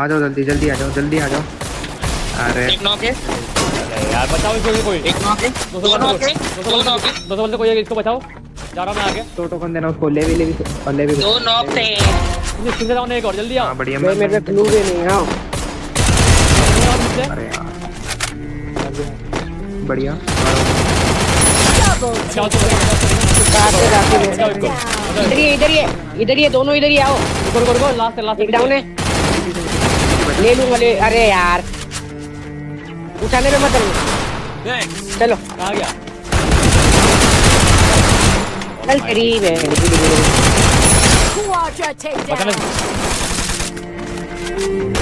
आ जाओ जल्दी जल्दी आ जाओ जल्दी आ जाओ। अरे एक नॉक है यार बचाओ इसको कोई। एक नॉक है दो नॉक है 200 बंदे कोई इसको बचाओ। जा रहा मैं आगे। तो टोकन देना उसको। ले भी दो नॉक थे। इससे जाओ एक और जल्दी आओ। बढ़िया मेरे पे क्लू भी नहीं है। अरे यार बढ़िया। इधर ही दोनों इधर ही आओ। लास्ट एक डाउन है। ले लूंगा ले। अरे यार उठाने में मत चलो। कहाँ गया? चल करीब है। Quadra takedown.